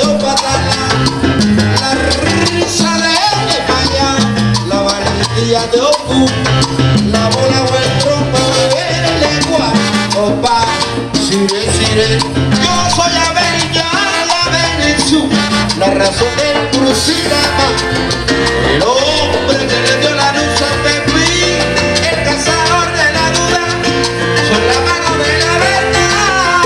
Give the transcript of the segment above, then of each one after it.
dio patada, la risa de Maya, la valentía de Oku, la bola o el trompo de lengua, opa, sire, sire. Yo soy Breña, la Venezuela, la razón del crucigrama, el hombre que le dio la luz a Pepín, el cazador de la duda, soy la mano de la verdad.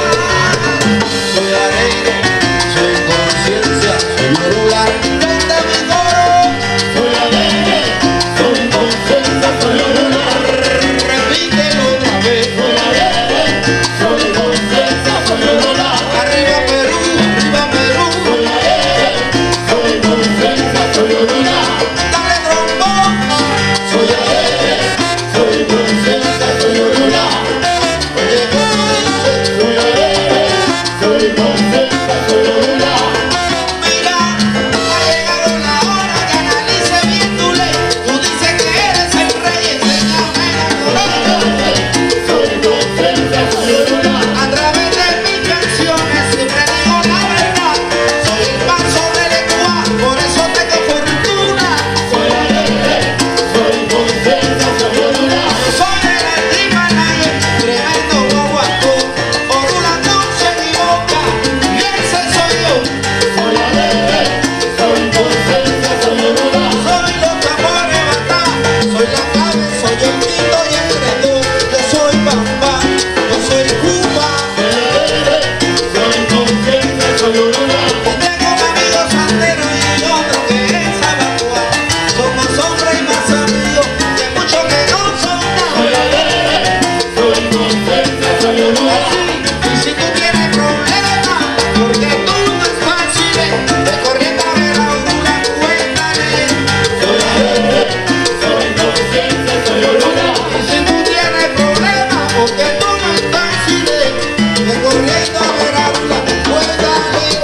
Soy alegre, soy conciencia, soy oruga, canta mi coro. Soy alegre, soy conciencia, soy oruga. Repítelo otra vez. Soy alegre, soy conciencia, soy oruga. Arriba Perú, arriba Perú. Soy alegre, soy conciencia, soy oruga. Dale trombón. Soy alegre, soy conciencia, soy oruga. Oye, ¿cómo dice? Soy alegre, soy conciencia, soy oruga. Mira, ha llegado la hora que analice bien tu ley. Tú dices que eres el rey, enséñame la corona. Soy conciencia, soy oruga. A través de mis canciones siempre digo la verdad. Soy el marzo del Ecuador, por eso tengo fortuna. Soy alegre, soy conciencia, soy oruga. Soy el anti-manager, tremendo guaguaco. Orula no se equivoca, y ese soy yo. Soy alegre, soy conciencia, soy oruga. Soy los tambores batá, soy la clave, soy el quinto y el reto. Yo soy Bamba, yo soy Cuba. Soy alegre, soy conciencia, soy oruga. Y tengo un amigo santero y otro que es SABADO. Somos hombres y más amigos que muchos que no son nada. Soy alegre, soy conciencia, soy oruga. Y si tú tienes problemas, porque tú no es fácil, de corriendo a ver a Orula, cuéntale. Soy alegre, soy conciencia, soy oruga. Y si tú tienes problemas, porque tú no es fácil, de corriendo a ver a Orula, cuéntale.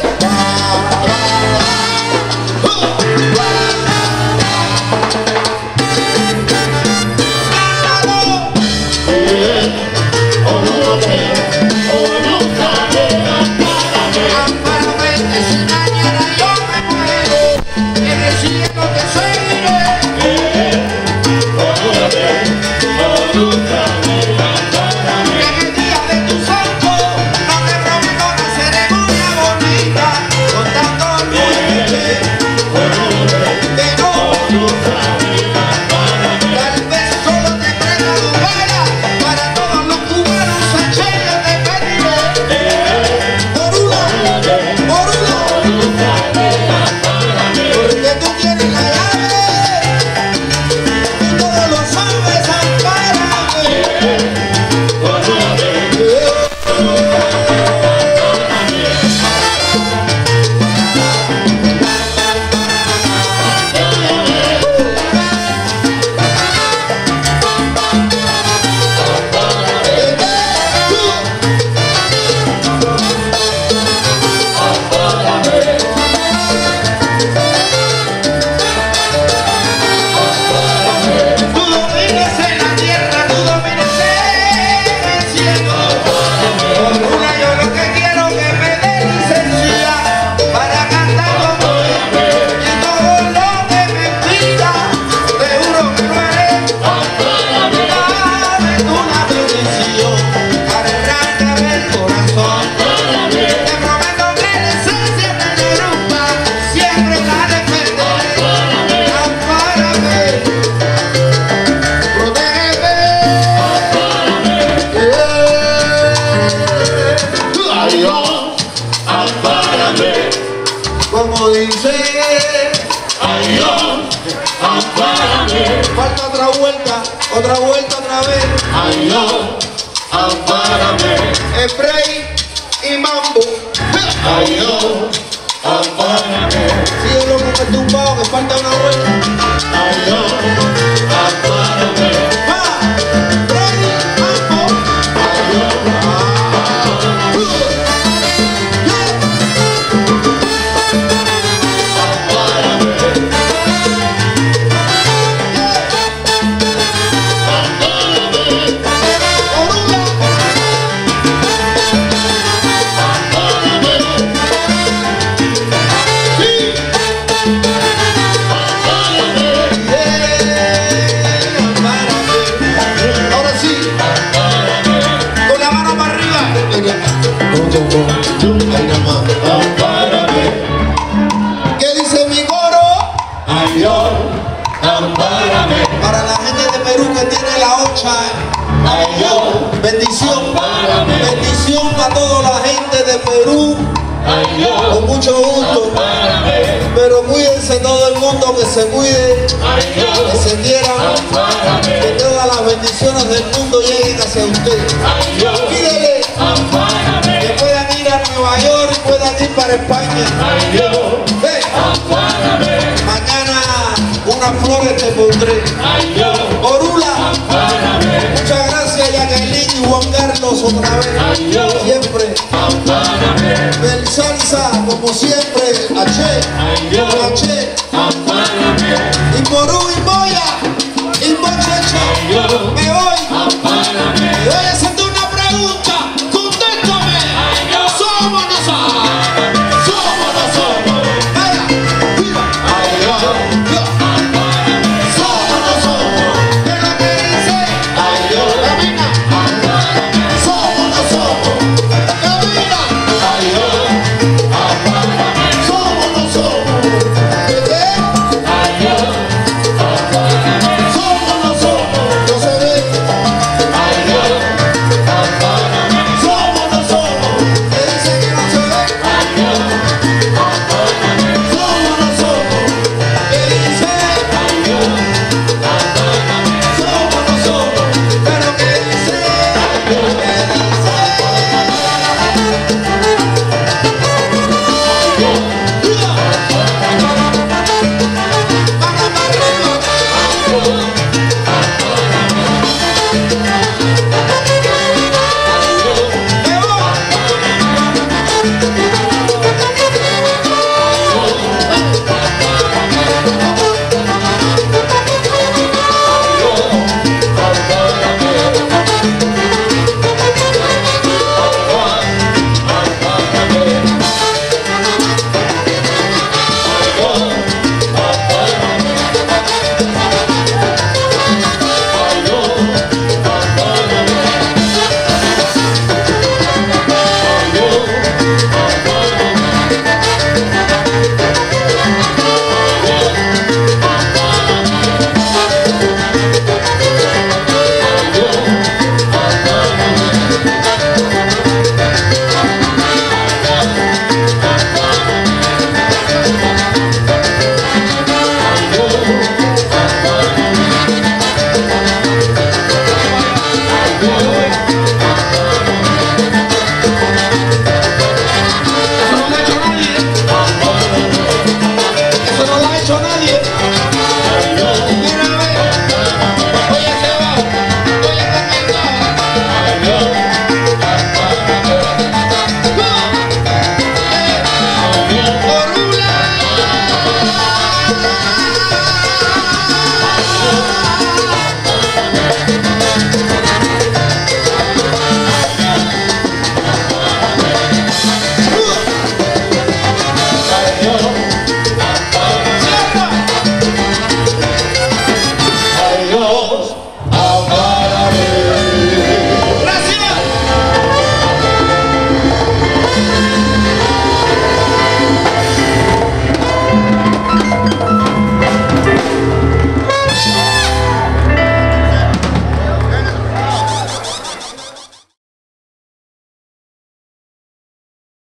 Ampárame, que si mañana yo me muero, en el cielo te seguiré. En el día de tu santo, no te prometo una ceremonia bonita, contando muerte, que no. Tal vez solo te prenda tu bala, para todos los cubanos sacheros te pediré. Orula, Orula, porque tú tienes la llave, tú todo lo sabes, ampárame. Tú dominas en la tierra, tú dominas en el cielo. Orula, yo lo que quiero que me dé licencia para cantar como yo. Y todo lo que me pida, te juro que lo haré. Dame tú una bendición para arrancarme el corazón. Te prometo que la esencia de la rumba siempre la defenderé. Ampárame, protégeme. Adiós, ampárame, Como dice, adiós, ampárame, falta otra vuelta otra vez. adiós, ampárame, Spray y mambo. adiós, ampárame, Síguelo con el tumbao que falta una vuelta. adiós, ampárame, Spray, mambo. que tiene la ocha. Ay, yo, Bendición. ampárame. Bendición para toda la gente de Perú. Ay, yo, Con mucho gusto. ampárame. Pero cuídense todo el mundo, que se cuide, Ay, que yo, se quieran, ampárame. que todas las bendiciones del mundo lleguen hacia usted. Ay, yo, Pídele ampárame. que puedan ir a Nueva York y puedan ir para España. Ay, yo, Ve, ampárame. mañana unas flores te pondré. Ay, yo, Orula, ampárame. muchas gracias Jacqueline y Juan Carlos otra vez. Ay, yo, Siempre. ampárame. Del salsa, como siempre, H. Ay, yo, H. ampárame.